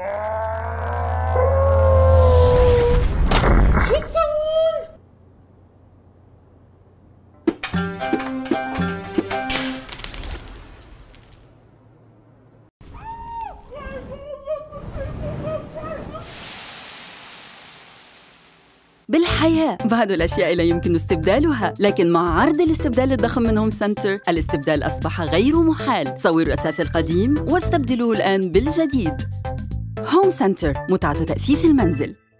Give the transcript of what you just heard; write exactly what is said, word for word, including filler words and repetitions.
شو تسوون؟ بالحياة بعض الأشياء لا يمكن استبدالها، لكن مع عرض الاستبدال الضخم من هوم سنتر الاستبدال أصبح غير محال. صوروا الأثاث القديم واستبدلوه الآن بالجديد. هوم سنتر، متعة تأثيث المنزل.